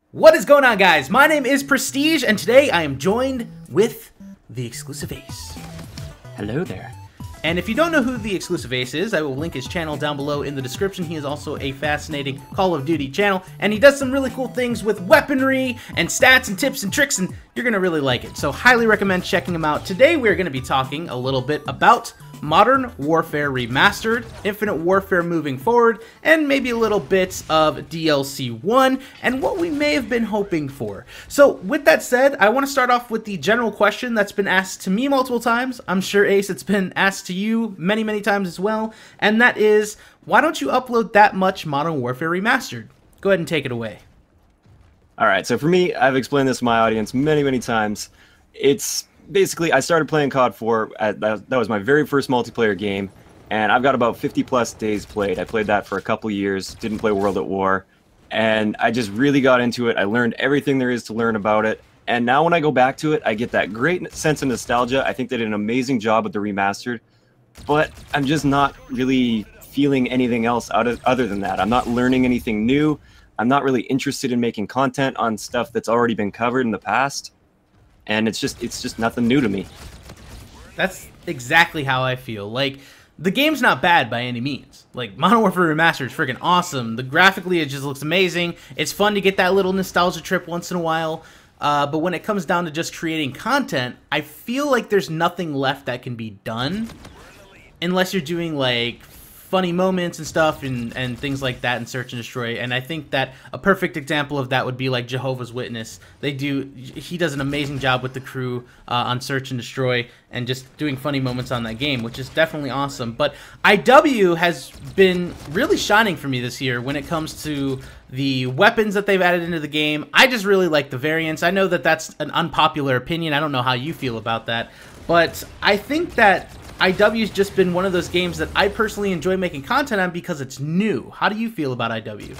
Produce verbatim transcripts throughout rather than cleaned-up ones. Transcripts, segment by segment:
What is going on, guys? My name is Prestige, and today I am joined with the Exclusive Ace. Hello there. And if you don't know who the Exclusive Ace is, I will link his channel down below in the description. He is also a fascinating Call of Duty channel, and he does some really cool things with weaponry and stats and tips and tricks, and you're going to really like it. So highly recommend checking him out. Today we're going to be talking a little bit about Modern Warfare Remastered, Infinite Warfare moving forward, and maybe a little bit of D L C one, and what we may have been hoping for. So with that said, I want to start off with the general question that's been asked to me multiple times. I'm sure, Ace, it's been asked to you many, many times as well, and that is, why don't you upload that much Modern Warfare Remastered? Go ahead and take it away. Alright, so for me, I've explained this to my audience many, many times. It's basically, I started playing C O D four, at, that, that was my very first multiplayer game, and I've got about fifty plus days played. I played that for a couple years, didn't play World at War, and I just really got into it. I learned everything there is to learn about it, and now when I go back to it, I get that great sense of nostalgia. I think they did an amazing job with the remastered, but I'm just not really feeling anything else out of, other than that. I'm not learning anything new. I'm not really interested in making content on stuff that's already been covered in the past. And it's just it's just nothing new to me. That's exactly how I feel. Like, the game's not bad by any means. Like, Modern Warfare Remastered is freaking awesome. The graphically, it just looks amazing. It's fun to get that little nostalgia trip once in a while. Uh, but when it comes down to just creating content, I feel like there's nothing left that can be done. Unless you're doing, like, funny moments and stuff and, and things like that in Search and Destroy. And I think that a perfect example of that would be like Jehovah's Witness. They do, he does an amazing job with the crew uh, on Search and Destroy and just doing funny moments on that game, which is definitely awesome. But I W has been really shining for me this year when it comes to the weapons that they've added into the game. I just really like the variants. I know that that's an unpopular opinion. I don't know how you feel about that. But I think that I W's just been one of those games that I personally enjoy making content on because it's new. How do you feel about I W?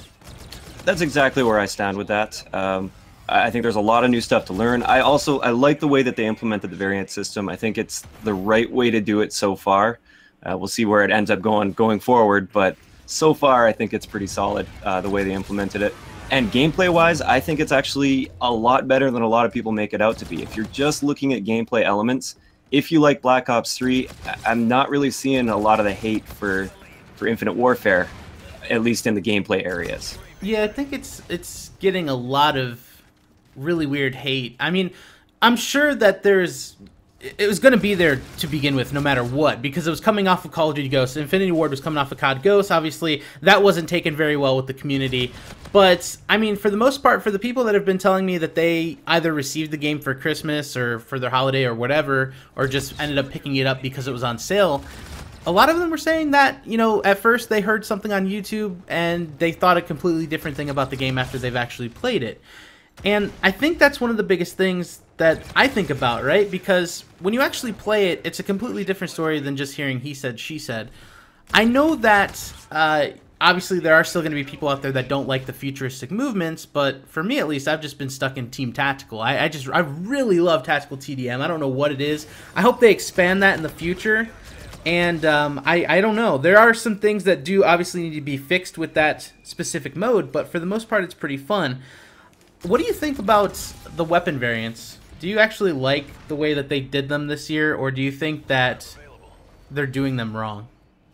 That's exactly where I stand with that. Um, I think there's a lot of new stuff to learn. I also I like the way that they implemented the variant system. I think it's the right way to do it so far. Uh, we'll see where it ends up going going forward, but so far I think it's pretty solid uh, the way they implemented it. And gameplay-wise, I think it's actually a lot better than a lot of people make it out to be. If you're just looking at gameplay elements, if you like Black Ops three, I'm not really seeing a lot of the hate for for Infinite Warfare, at least in the gameplay areas. Yeah, I think it's it's getting a lot of really weird hate. I mean, I'm sure that there's it was going to be there to begin with no matter what, because it was coming off of Call of Duty Ghosts. Infinity Ward was coming off of C O D Ghosts. Obviously, that wasn't taken very well with the community. But, I mean, for the most part, for the people that have been telling me that they either received the game for Christmas or for their holiday or whatever, or just ended up picking it up because it was on sale, a lot of them were saying that, you know, at first they heard something on YouTube and they thought a completely different thing about the game after they've actually played it. And I think that's one of the biggest things that I think about, right? Because when you actually play it, it's a completely different story than just hearing he said, she said. I know that uh, obviously there are still going to be people out there that don't like the futuristic movements, but for me at least, I've just been stuck in Team Tactical. I, I just, I really love Tactical T D M. I don't know what it is. I hope they expand that in the future. And um, I, I don't know. There are some things that do obviously need to be fixed with that specific mode, but for the most part, it's pretty fun. What do you think about the weapon variants? Do you actually like the way that they did them this year, or do you think that they're doing them wrong?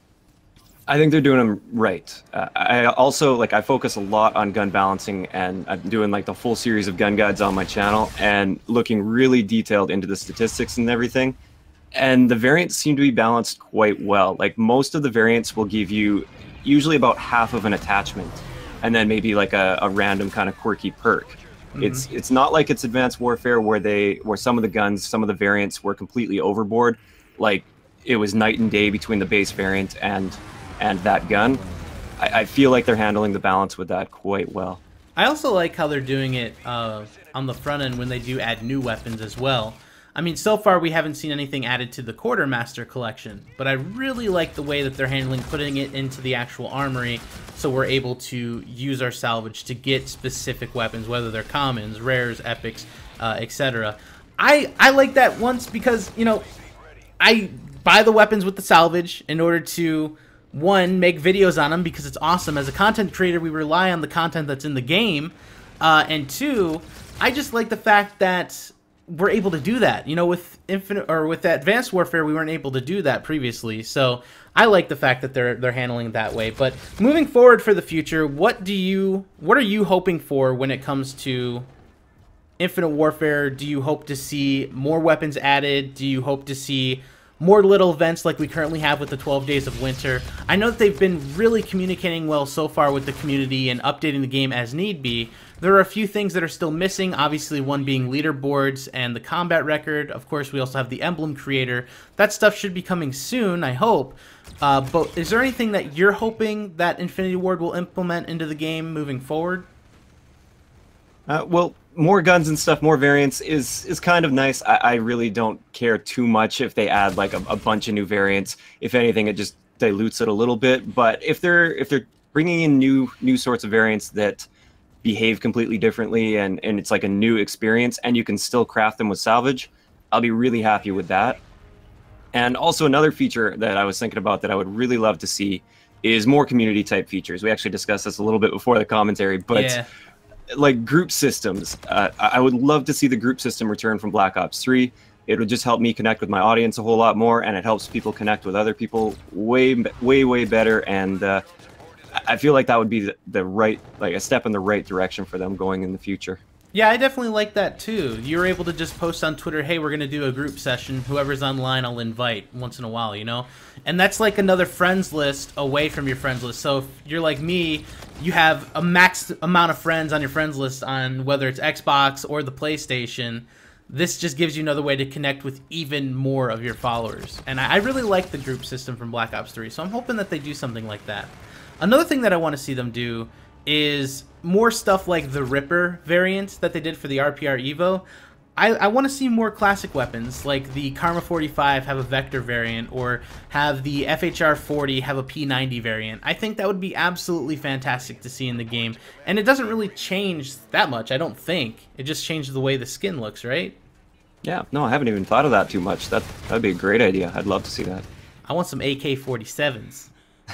I think they're doing them right. Uh, I also, like, I focus a lot on gun balancing, and I'm doing, like, the full series of gun guides on my channel, and looking really detailed into the statistics and everything. And the variants seem to be balanced quite well. Like, most of the variants will give you usually about half of an attachment, and then maybe like a, a random kind of quirky perk. Mm-hmm. It's it's not like it's Advanced Warfare where they where some of the guns, some of the variants were completely overboard. Like, it was night and day between the base variant and and that gun. I, I feel like they're handling the balance with that quite well. I also like how they're doing it uh, on the front end when they do add new weapons as well. I mean, so far we haven't seen anything added to the Quartermaster collection, but I really like the way that they're handling putting it into the actual armory, so we're able to use our salvage to get specific weapons, whether they're commons, rares, epics, uh, et cetera. I I like that once because, you know, I buy the weapons with the salvage in order to, one, make videos on them because it's awesome. As a content creator, we rely on the content that's in the game. Uh, and two, I just like the fact that we're able to do that. You know, with Infinite or with Advanced Warfare, we weren't able to do that previously. So I like the fact that they're they're handling it that way. But moving forward for the future, what do you what are you hoping for when it comes to Infinite Warfare? Do you hope to see more weapons added? Do you hope to see more little events like we currently have with the twelve Days of Winter? I know that they've been really communicating well so far with the community and updating the game as need be. There are a few things that are still missing, obviously one being leaderboards and the combat record. Of course, we also have the emblem creator. That stuff should be coming soon, I hope. Uh, but is there anything that you're hoping that Infinity Ward will implement into the game moving forward? Uh, well, more guns and stuff, more variants is is kind of nice. I, I really don't care too much if they add like a, a bunch of new variants. If anything, it just dilutes it a little bit. But if they're if they're bringing in new new sorts of variants that behave completely differently and and it's like a new experience and you can still craft them with salvage, I'll be really happy with that. And also another feature that I was thinking about that I would really love to see is more community type features. We actually discussed this a little bit before the commentary, but yeah. Like group systems, uh, I would love to see the group system return from Black Ops three. It would just help me connect with my audience a whole lot more, and it helps people connect with other people way, way, way better. And uh, I feel like that would be the, the right, like a step in the right direction for them going in the future. Yeah, I definitely like that too. You're able to just post on Twitter, hey, we're going to do a group session. Whoever's online, I'll invite once in a while, you know? And that's like another friends list away from your friends list. So if you're like me, you have a max amount of friends on your friends list on whether it's Xbox or the PlayStation. This just gives you another way to connect with even more of your followers. And I really like the group system from Black Ops three, so I'm hoping that they do something like that. Another thing that I want to see them do is more stuff like the Ripper variant that they did for the R P R Evo. I, I want to see more classic weapons, like the Karma forty-five have a Vector variant, or have the F H R forty have a P ninety variant. I think that would be absolutely fantastic to see in the game, and it doesn't really change that much, I don't think. It just changes the way the skin looks, right? Yeah, no, I haven't even thought of that too much. That that'd be a great idea. I'd love to see that. I want some A K forty-sevens.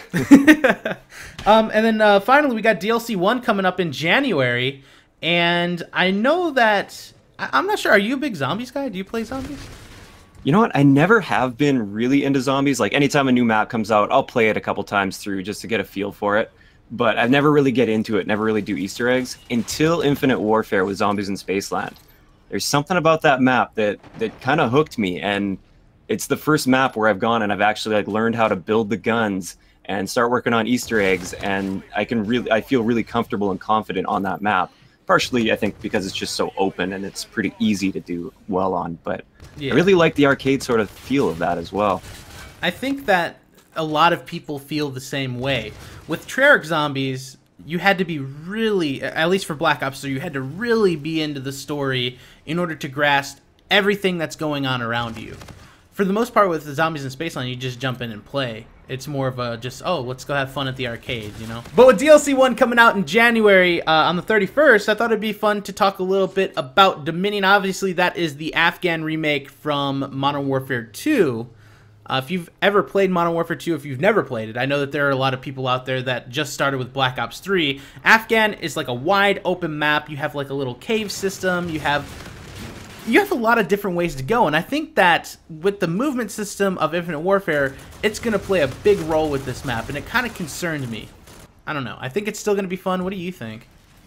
um, and then uh, finally, we got D L C one coming up in January, and I know that I I'm not sure. Are you a big zombies guy? Do you play zombies? You know what? I never have been really into zombies. Like anytime a new map comes out, I'll play it a couple times through just to get a feel for it. But I've never really get into it. Never really do Easter eggs until Infinite Warfare with Zombies in Spaceland. There's something about that map that that kind of hooked me, and it's the first map where I've gone and I've actually like learned how to build the guns and start working on Easter eggs, and I can really, I feel really comfortable and confident on that map. Partially, I think, because it's just so open and it's pretty easy to do well on, but yeah. I really like the arcade sort of feel of that as well. I think that a lot of people feel the same way. With Treyarch Zombies, you had to be really, at least for Black Ops three, you had to really be into the story in order to grasp everything that's going on around you. For the most part, with the Zombies in Spaceland, you just jump in and play. It's more of a just, oh, let's go have fun at the arcade, you know? But with D L C one coming out in January uh, on the thirty-first, I thought it'd be fun to talk a little bit about Dominion. Obviously, that is the Afghan remake from Modern Warfare two. Uh, if you've ever played Modern Warfare two, if you've never played it, I know that there are a lot of people out there that just started with Black Ops three. Afghan is like a wide open map. You have like a little cave system. You have... You have a lot of different ways to go, and I think that with the movement system of Infinite Warfare, it's going to play a big role with this map, and it kind of concerned me. I don't know. I think it's still going to be fun. What do you think?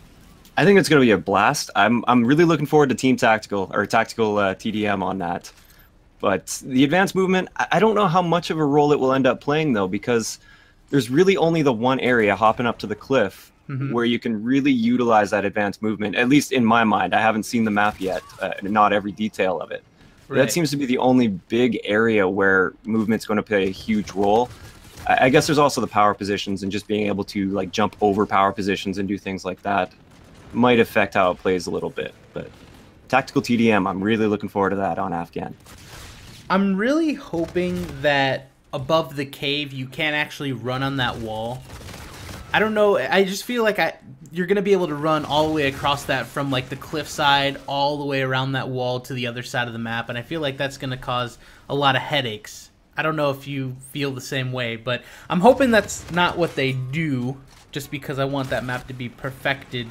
I think it's going to be a blast. I'm I'm really looking forward to Team Tactical, or Tactical uh, T D M on that. But the advanced movement, I don't know how much of a role it will end up playing, though, because there's really only the one area hopping up to the cliff Mm-hmm. where you can really utilize that advanced movement, at least in my mind. I haven't seen the map yet, uh, not every detail of it. Right. That seems to be the only big area where movement's going to play a huge role. I, I guess there's also the power positions, and just being able to like jump over power positions and do things like that might affect how it plays a little bit. But Tactical T D M, I'm really looking forward to that on Afghan. I'm really hoping that above the cave you can't actually run on that wall. I don't know, I just feel like I you're going to be able to run all the way across that from like the cliffside all the way around that wall to the other side of the map, and I feel like that's going to cause a lot of headaches. I don't know if you feel the same way, but I'm hoping that's not what they do, just because I want that map to be perfected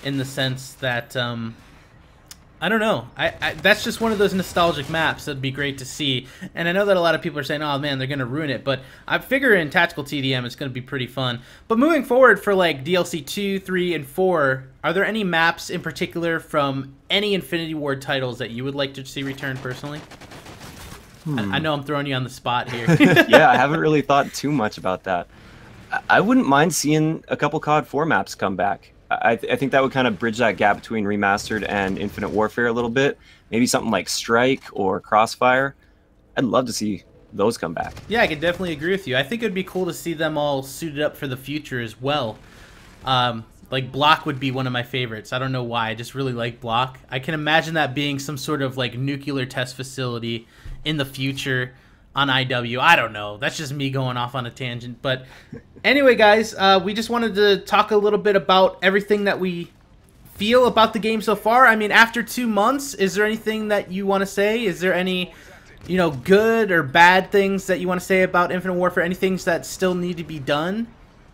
in the sense that um, I don't know. I, I that's just one of those nostalgic maps that'd be great to see. And I know that a lot of people are saying, "Oh man, they're gonna ruin it," but I figure in tactical T D M it's gonna be pretty fun. But moving forward for like D L C two, three, and four, are there any maps in particular from any Infinity Ward titles that you would like to see return personally? Hmm. I, I know I'm throwing you on the spot here. Yeah, I haven't really thought too much about that. I, I wouldn't mind seeing a couple C O D four maps come back. I, th I think that would kind of bridge that gap between Remastered and Infinite Warfare a little bit. Maybe something like Strike or Crossfire. I'd love to see those come back. Yeah, I can definitely agree with you. I think it would be cool to see them all suited up for the future as well. Um, like Block would be one of my favorites. I don't know why. I just really like Block. I can imagine that being some sort of like nuclear test facility in the future on I W. I don't know. That's just me going off on a tangent. But anyway, guys, uh, we just wanted to talk a little bit about everything that we feel about the game so far. I mean, after two months, is there anything that you want to say? Is there any, you know, good or bad things that you want to say about Infinite Warfare? Any things that still need to be done?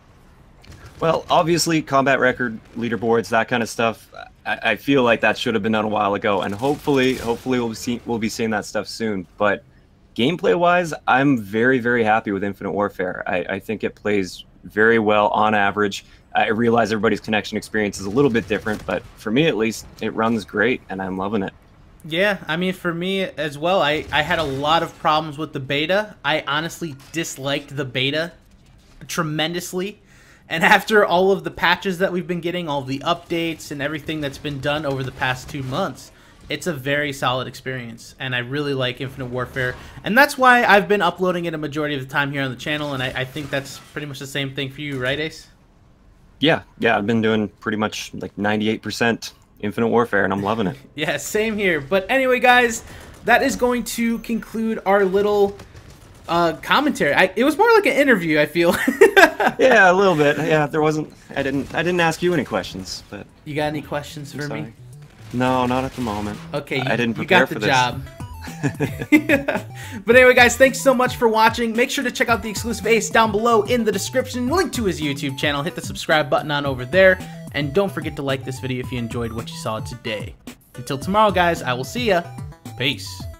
Well, obviously, combat record, leaderboards, that kind of stuff. I, I feel like that should have been done a while ago, and hopefully, hopefully we'll see we'll be seeing that stuff soon. But gameplay-wise, I'm very, very happy with Infinite Warfare. I, I think it plays very well on average. I realize everybody's connection experience is a little bit different, but for me at least, it runs great, and I'm loving it. Yeah, I mean, for me as well, I, I had a lot of problems with the beta. I honestly disliked the beta tremendously. And after all of the patches that we've been getting, all of the updates and everything that's been done over the past two months, it's a very solid experience, and I really like Infinite Warfare, and that's why I've been uploading it a majority of the time here on the channel, and I, I think that's pretty much the same thing for you, right, Ace? Yeah, yeah, I've been doing pretty much like ninety-eight percent Infinite Warfare, and I'm loving it. Yeah, same here. But anyway, guys, that is going to conclude our little uh, commentary. I, it was more like an interview, I feel. Yeah, a little bit. Yeah, there wasn't. I didn't. I didn't ask you any questions, but you got any questions I'm for sorry. me? No, not at the moment. Okay, you, I didn't you prepare got the for this. job. But anyway, guys, thanks so much for watching. Make sure to check out the Exclusive Ace down below in the description. Link to his YouTube channel. Hit the subscribe button on over there. And don't forget to like this video if you enjoyed what you saw today. Until tomorrow, guys, I will see ya. Peace.